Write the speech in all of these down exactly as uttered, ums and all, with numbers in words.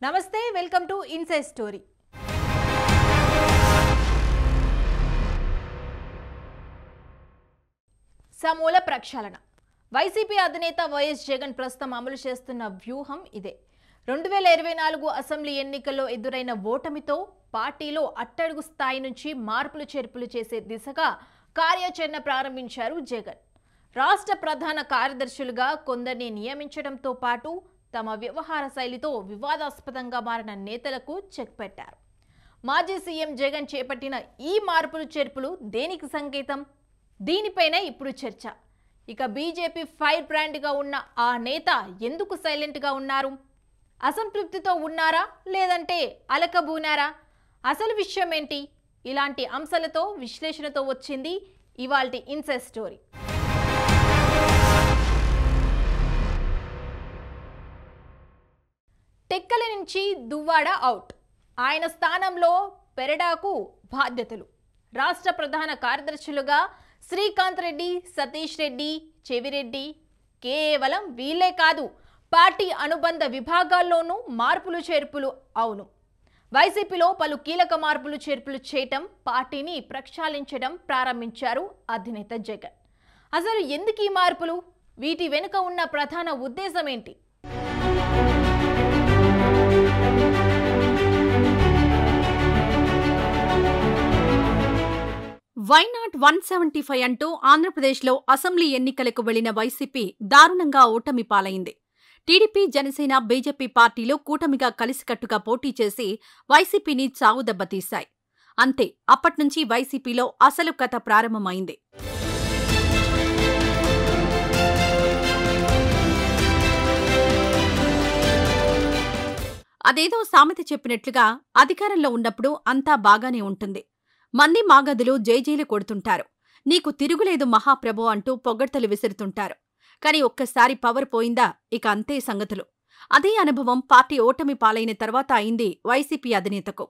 నమస్తే welcome to inside story. సమూల ప్రక్షాళన. వైసీపీ అధినేత వైఎస్ జగన్ ప్రస్తుతం అమలు చేస్తున్న వ్యూహం ఇదే. రెండు వేల ఇరవై నాలుగు అసెంబ్లీ ఎన్నికల్లో ఎదురైన ఓటమితో పార్టీలో అట్టడుగు స్థాయి నుంచి మార్పులు చేర్పులు చేసే దిశగా కార్యాచరణ ప్రారంభించారు జగన్. రాష్ట్ర ప్రధాన కార్యదర్శులుగా కొందరిని నియమించడంతో పాటు తమ వ్యవహార శైలితో వివాదాస్పదంగా మారిన నేతలకు చెక్ పెట్టారు. మాజీ సీఎం జగన్ చేపట్టిన ఈ మార్పులు చేర్పులు దేనికి సంకేతం? దీనిపైనే ఇప్పుడు చర్చ. ఇక బీజేపీ ఫైర్ బ్రాండ్గా ఉన్న ఆ నేత ఎందుకు సైలెంట్గా ఉన్నారు? అసంతృప్తితో ఉన్నారా లేదంటే అలకబూనారా? అసలు విషయం ఏంటి? ఇలాంటి అంశాలతో విశ్లేషణతో వచ్చింది ఇవాల్టి ఇన్సైడ్ స్టోరీ. టెక్కల నుంచి దువ్వాడ అవుట్. ఆయన స్థానంలో పెరడాకు బాధ్యతలు. రాష్ట్ర ప్రధాన కార్యదర్శులుగా శ్రీకాంత్ రెడ్డి, సతీష్ రెడ్డి, చెవిరెడ్డి. కేవలం వీళ్ళే కాదు, పార్టీ అనుబంధ విభాగాల్లోనూ మార్పులు చేర్పులు. అవును, వైసీపీలో పలు కీలక మార్పులు చేర్పులు చేయటం, పార్టీని ప్రక్షాళించడం ప్రారంభించారు అధినేత జగన్. అసలు ఎందుకు ఈ మార్పులు? వీటి వెనుక ఉన్న ప్రధాన ఉద్దేశం ఏంటి? వైనాట్ వన్ సెవెంటీ ఫైవ్ అంటూ ఆంధ్రప్రదేశ్లో అసెంబ్లీ ఎన్నికలకు వెళ్లిన వైసీపీ దారుణంగా ఓటమి పాలైంది. టీడీపీ, జనసేన, బీజేపీ పార్టీలు కూటమిగా కలిసికట్టుగా పోటీ చేసి వైసీపీని చావుదెబ్బతీశాయి. అంతే, అప్పట్నుంచి వైసీపీలో అసలు కథ ప్రారంభమైంది. అదేదో సామెత చెప్పినట్లుగా అధికారంలో ఉన్నప్పుడు అంతా బాగానే ఉంటుంది. మంది మాగదులు జైజైలు కొడుతుంటారు. నీకు తిరుగులేదు మహాప్రభో అంటూ పొగడ్తలు విసురుతుంటారు. కాని ఒక్కసారి పవర్ పోయిందా ఇక అంతే సంగతులు. అదే అనుభవం పార్టీ ఓటమి పాలైన తర్వాత అయింది వైసీపీ అధినేతకు.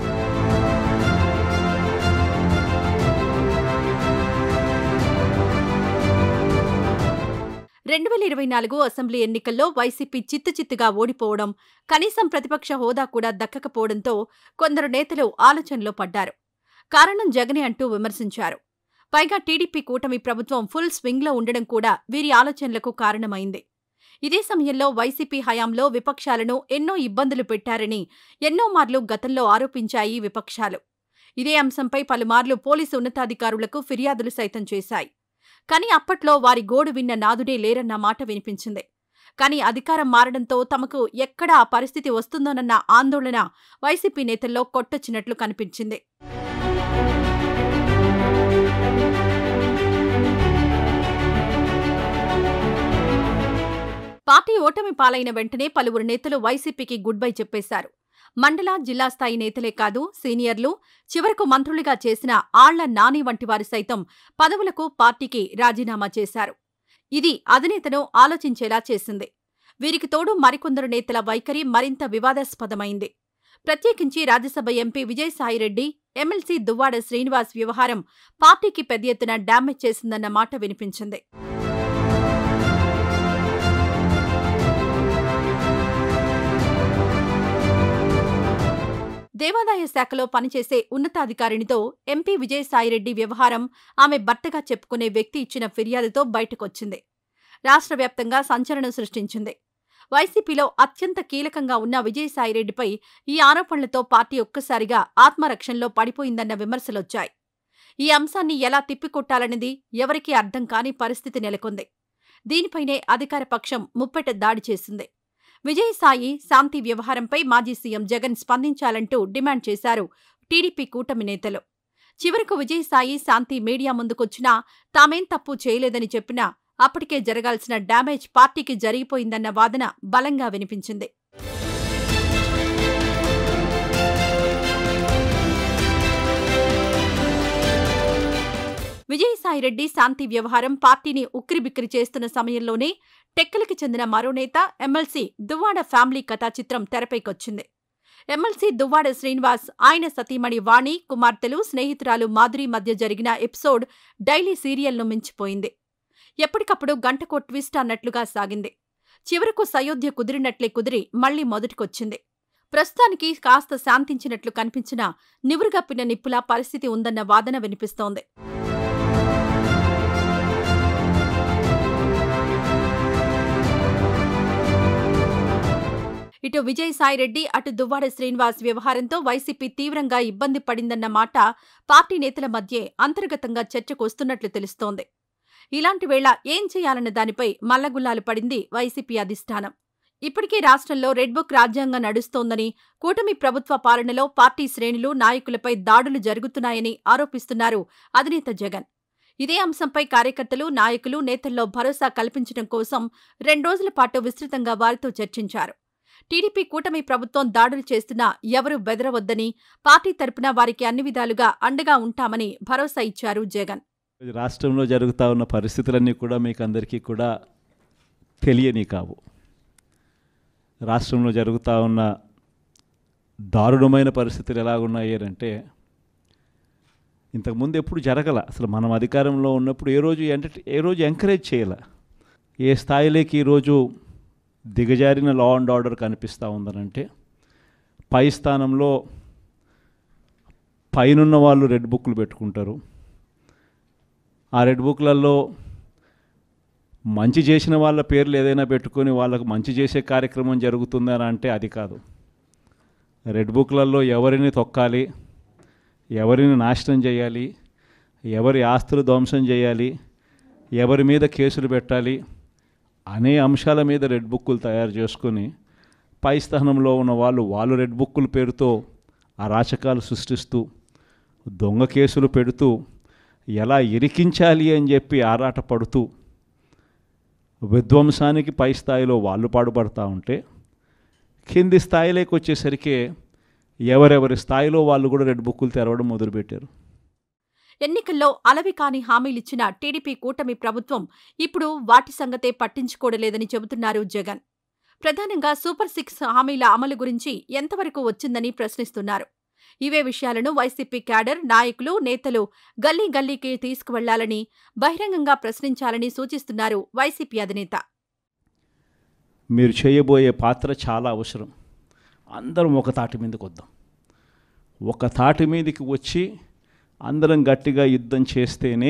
రెండు వేల ఇరవై నాలుగు అసెంబ్లీ ఎన్నికల్లో వైసీపీ చిత్తుచిత్తుగా ఓడిపోవడం, కనీసం ప్రతిపక్ష హోదా కూడా దక్కకపోవడంతో కొందరు నేతలు ఆలోచనలో పడ్డారు. కారణం జగనే అంటూ విమర్శించారు. పైగా టీడీపీ కూటమి ప్రభుత్వం ఫుల్ స్వింగ్లో ఉండడం కూడా వీరి ఆలోచనలకు కారణమైంది. ఇదే సమయంలో వైసీపీ హయాంలో విపక్షాలను ఎన్నో ఇబ్బందులు పెట్టారని ఎన్నోమార్లు గతంలో ఆరోపించాయి విపక్షాలు. ఇదే అంశంపై పలుమార్లు పోలీసు ఉన్నతాధికారులకు ఫిర్యాదులు సైతం చేశాయి. కాని అప్పట్లో వారి గోడు విన్న నాదుడే లేరన్న మాట వినిపించింది. కాని అధికారం మారడంతో తమకు ఎక్కడ ఆ పరిస్థితి వస్తుందోనన్న ఆందోళన వైసీపీ నేతల్లో కొట్టొచ్చినట్లు కనిపించింది. పార్టీ ఓటమి పాలైన వెంటనే పలువురు నేతలు వైసీపీకి గుడ్ బై చెప్పేశారు. మండల, జిల్లా స్థాయి నేతలే కాదు, సీనియర్లు, చివరకు మంత్రులుగా చేసిన ఆళ్ల నాని వంటి వారు సైతం పదవులకు పార్టీకి రాజీనామా చేశారు. ఇది అధినేతను ఆలోచించేలా చేసింది. వీరికి తోడు మరికొందరు నేతల వైఖరి మరింత వివాదాస్పదమైంది. ప్రత్యేకించి రాజ్యసభ ఎంపీ విజయసాయిరెడ్డి, ఎమ్మెల్సీ దువ్వాడ శ్రీనివాస్ వ్యవహారం పార్టీకి పెద్ద ఎత్తున డ్యామేజ్ చేసిందన్న మాట వినిపించింది. దేవాదాయ శాఖలో పనిచేసే ఉన్నతాధికారినితో ఎంపీ విజయసాయిరెడ్డి వ్యవహారం ఆమె భర్తగా చెప్పుకునే వ్యక్తి ఇచ్చిన ఫిర్యాదుతో బయటకొచ్చింది. రాష్ట్ర వ్యాప్తంగా సంచలనం సృష్టించింది. వైసీపీలో అత్యంత కీలకంగా ఉన్న విజయసాయిరెడ్డిపై ఈ ఆరోపణలతో పార్టీ ఒక్కసారిగా ఆత్మరక్షణలో పడిపోయిందన్న విమర్శలొచ్చాయి. ఈ అంశాన్ని ఎలా తిప్పికొట్టాలనేది ఎవరికీ అర్థం కాని పరిస్థితి నెలకొంది. దీనిపైనే అధికార పక్షం ముప్పెట దాడి చేసింది. విజయసాయి, శాంతి వ్యవహారంపై మాజీ సీఎం జగన్ స్పందించాలంటూ డిమాండ్ చేశారు టీడీపీ కూటమి నేతలు. చివరకు విజయసాయి, శాంతి మీడియా ముందుకొచ్చినా తామేం తప్పు చేయలేదని చెప్పినా అప్పటికే జరగాల్సిన డ్యామేజ్ పార్టీకి జరిగిపోయిందన్న వాదన బలంగా వినిపించింది. విజయసాయిరెడ్డి, శాంతి వ్యవహారం పార్టీని ఉక్కిరిబిక్కిరి చేస్తున్న సమయంలోనే టెక్కలకి చెందిన మరో నేత ఎమ్మెల్సీ దువ్వాడ ఫ్యామిలీ కథా చిత్రం తెరపైకొచ్చింది. ఎమ్మెల్సీ దువ్వాడ శ్రీనివాస్, ఆయన సతీమణి వాణి, కుమార్తెలు, స్నేహితురాలు మాధురి మధ్య జరిగిన ఎపిసోడ్ డైలీ సీరియల్ను మించిపోయింది. ఎప్పటికప్పుడు గంటకో ట్విస్ట్ అన్నట్లుగా సాగింది. చివరకు సయోధ్య కుదిరినట్లే కుదిరి మళ్లీ మొదటికొచ్చింది. ప్రస్తుతానికి కాస్త శాంతించినట్లు కనిపించినా నివురుగప్పిన నిప్పులా పరిస్థితి ఉందన్న వాదన వినిపిస్తోంది. ఇటు విజయసాయిరెడ్డి అటు దువ్వాడ శ్రీనివాస్ వ్యవహారంతో వైసీపీ తీవ్రంగా ఇబ్బంది పడిందన్న మాట పార్టీ నేతల మధ్యే అంతర్గతంగా చర్చకు వస్తున్నట్లు తెలుస్తోంది. ఇలాంటి వేళ ఏం చేయాలన్న దానిపై మల్లగుల్లాలు పడింది వైసీపీ అధిష్టానం. ఇప్పటికే రాష్ట్రంలో రెడ్ బుక్ రాజ్యాంగం నడుస్తోందని, కూటమి ప్రభుత్వ పాలనలో పార్టీ శ్రేణులు నాయకులపై దాడులు జరుగుతున్నాయని ఆరోపిస్తున్నారు అధినేత జగన్. ఇదే అంశంపై కార్యకర్తలు, నాయకులు, నేతల్లో భరోసా కల్పించడం కోసం రెండు రోజుల పాటు విస్తృతంగా వారితో చర్చించారు. టీడీపీ కూటమి ప్రభుత్వం దాడులు చేస్తున్నా ఎవరూ బెదరవద్దని, పార్టీ తరపున వారికి అన్ని విధాలుగా అండగా ఉంటామని భరోసా ఇచ్చారు జగన్. రాష్ట్రంలో జరుగుతూ ఉన్న పరిస్థితులన్నీ కూడా మీకు అందరికీ కూడా తెలియని కావు. రాష్ట్రంలో జరుగుతూ ఉన్న దారుణమైన పరిస్థితులు ఎలాగున్నాయి అంటే ఇంతకుముందు ఎప్పుడు జరగల. అసలు మనం అధికారంలో ఉన్నప్పుడు ఏ రోజు ఎంటర్ ఏ రోజు ఎంకరేజ్ చేయాల. ఏ స్థాయిలోకి ఈరోజు దిగజారిన లా అండ్ ఆర్డర్ కనిపిస్తూ ఉందనంటే, పై స్థానంలో పైనున్న వాళ్ళు రెడ్ బుక్లు పెట్టుకుంటారు. ఆ రెడ్ బుక్లలో మంచి చేసిన వాళ్ళ పేర్లు ఏదైనా పెట్టుకొని వాళ్ళకు మంచి చేసే కార్యక్రమం జరుగుతుందని అంటే అది కాదు. రెడ్ బుక్లలో ఎవరిని తొక్కాలి, ఎవరిని నాశనం చేయాలి, ఎవరి ఆస్తులు ధ్వంసం చేయాలి, ఎవరి మీద కేసులు పెట్టాలి అనే అంశాల మీద రెడ్ బుక్కులు తయారు చేసుకొని పై స్థానంలో ఉన్న వాళ్ళు వాళ్ళు రెడ్ బుక్కుల పేరుతో అరాచకాలు సృష్టిస్తూ దొంగ కేసులు పెడుతూ ఎలా ఇరికించాలి అని చెప్పి ఆరాట పడుతూ విధ్వంసానికి పై స్థాయిలో వాళ్ళు పాటుపడతా ఉంటే, కింది స్థాయిలోకి వచ్చేసరికి ఎవరెవరి స్థాయిలో వాళ్ళు కూడా రెడ్ బుక్కులు తెరవడం మొదలుపెట్టారు. ఎన్నికల్లో అలవి కాని హామీలిచ్చిన టీడీపీ కూటమి ప్రభుత్వం ఇప్పుడు వాటి సంగతే పట్టించుకోవలేదని చెబుతున్నారు జగన్. ప్రధానంగా సూపర్ సిక్స్ హామీల అమలు గురించి ఎంతవరకు వచ్చిందని ప్రశ్నిస్తున్నారు. ఇవే విషయాలను వైసీపీ క్యాడర్, నాయకులు, నేతలు గల్లీ గల్లీకి తీసుకువెళ్లాలని, బహిరంగంగా ప్రశ్నించాలని సూచిస్తున్నారు వైసీపీ అధినేత. మీరు చేయబోయే పాత్ర చాలా అవసరం. అందరం ఒక తాటి మీదకి వద్దాం. ఒక తాటి మీదకి వచ్చి అందరం గట్టిగా యుద్ధం చేస్తేనే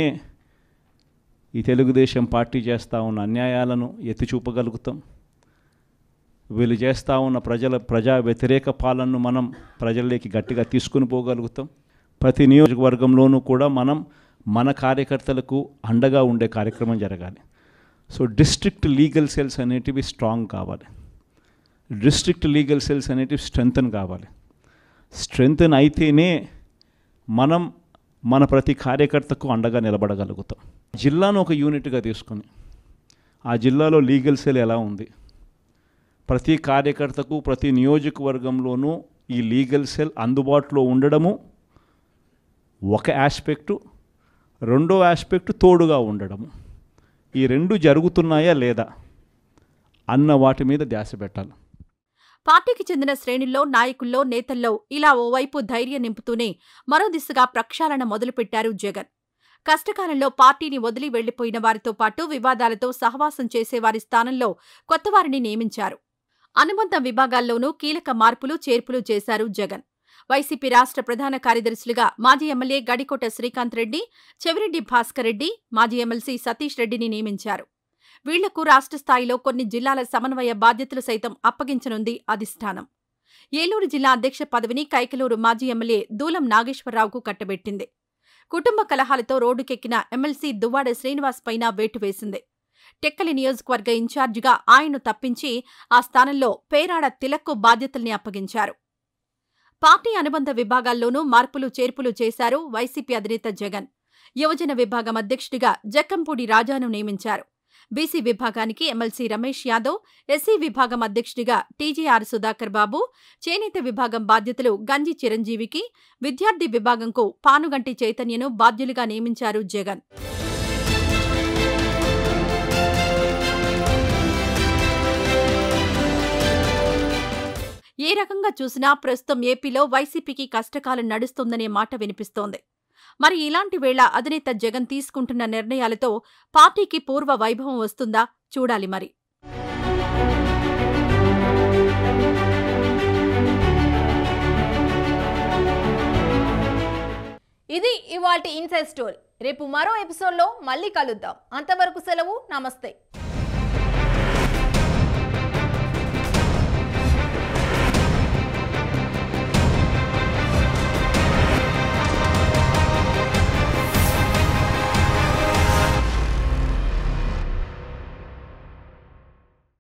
ఈ తెలుగుదేశం పార్టీ చేస్తూ ఉన్న అన్యాయాలను ఎత్తి చూపగలుగుతాం. వీళ్ళు చేస్తూ ఉన్న ప్రజల ప్రజా వ్యతిరేక పాలనను మనం ప్రజల్లోకి గట్టిగా తీసుకుని పోగలుగుతాం. ప్రతి నియోజకవర్గంలోనూ కూడా మనం మన కార్యకర్తలకు అండగా ఉండే కార్యక్రమం జరగాలి. సో డిస్ట్రిక్ట్ లీగల్ సెల్స్ అనేటివి స్ట్రాంగ్ కావాలి. డిస్ట్రిక్ట్ లీగల్ సెల్స్ అనేటివి స్ట్రెంగ్తన్ కావాలి. స్ట్రెంగ్తన్ అయితేనే మనం మన ప్రతి కార్యకర్తకు అండగా నిలబడగలుగుతాం. జిల్లాను ఒక యూనిట్గా తీసుకొని ఆ జిల్లాలో లీగల్ సెల్ ఎలా ఉంది, ప్రతి కార్యకర్తకు ప్రతి నియోజకవర్గంలోనూ ఈ లీగల్ సెల్ అందుబాటులో ఉండడము ఒక ఆస్పెక్టు. రెండో ఆస్పెక్టు తోడుగా ఉండడము. ఈ రెండు జరుగుతున్నాయా లేదా అన్న వాటి మీద ధ్యాస పెట్టాలి. పార్టీకి చెందిన శ్రేణుల్లో, నాయకుల్లో, నేతల్లో ఇలా ఓవైపు ధైర్యం నింపుతూనే మరో దిశగా ప్రక్షాళన మొదలుపెట్టారు జగన్. కష్టకాలంలో పార్టీని వదిలి వెళ్లిపోయిన వారితో పాటు వివాదాలతో సహవాసం చేసేవారి స్థానంలో కొత్తవారిని నియమించారు. అనుబంధ విభాగాల్లోనూ కీలక మార్పులు, చేర్పులు చేశారు జగన్. వైసీపీ రాష్ట్ర ప్రధాన కార్యదర్శులుగా మాజీ ఎమ్మెల్యే గడికోట శ్రీకాంత్ రెడ్డి, చెవిరెడ్డి భాస్కర్ రెడ్డి, మాజీ ఎమ్మెల్సీ సతీష్ రెడ్డిని నియమించారు. వీళ్లకు రాష్ట్ర స్థాయిలో కొన్ని జిల్లాల సమన్వయ బాధ్యతలు సైతం అప్పగించనుంది అధిష్టానం. ఏలూరు జిల్లా అధ్యక్ష పదవిని కైకలూరు మాజీ ఎమ్మెల్యే దూలం నాగేశ్వరరావుకు కట్టబెట్టింది. కుటుంబ కలహాలతో రోడ్డుకెక్కిన ఎమ్మెల్సీ దువ్వాడ శ్రీనివాస్ పైన వేటు వేసింది. టెక్కలి నియోజకవర్గ ఇన్ఛార్జిగా ఆయన్ను తప్పించి ఆ స్థానంలో పేరాడ తిలక్కు బాధ్యతల్ని అప్పగించారు. పార్టీ అనుబంధ విభాగాల్లోనూ మార్పులు, చేర్పులు చేశారు వైసీపీ అధినేత జగన్. యువజన విభాగం అధ్యక్షుడిగా జక్కంపూడి రాజాను నియమించారు. బీసీ విభాగానికి ఎమ్మెల్సీ రమేష్ యాదవ్, ఎస్సీ విభాగం అధ్యక్షుడిగా టీజేఆర్ సుధాకర్ బాబు, చేనేత విభాగం బాధ్యతలు గంజి చిరంజీవికి, విద్యార్థి విభాగంకు పానుగంటి చైతన్యను బాధ్యులుగా నియమించారు జగన్. ఏ రకంగా చూసినా ప్రస్తుతం ఏపీలో వైసీపీకి కష్టకాలం నడుస్తోందనే మాట వినిపిస్తోంది. మరి ఇలాంటి వేళ అధినేత జగన్ తీసుకుంటున్న నిర్ణయాలతో పార్టీకి పూర్వ వైభవం వస్తుందా చూడాలి మరి. ఇది ఇవాల్టి ఇన్సైడ్ స్టోరీ. రేపు మరో ఎపిసోడ్లో మళ్ళీ కలుద్దాం. అంతవరకు సెలవు. నమస్తే.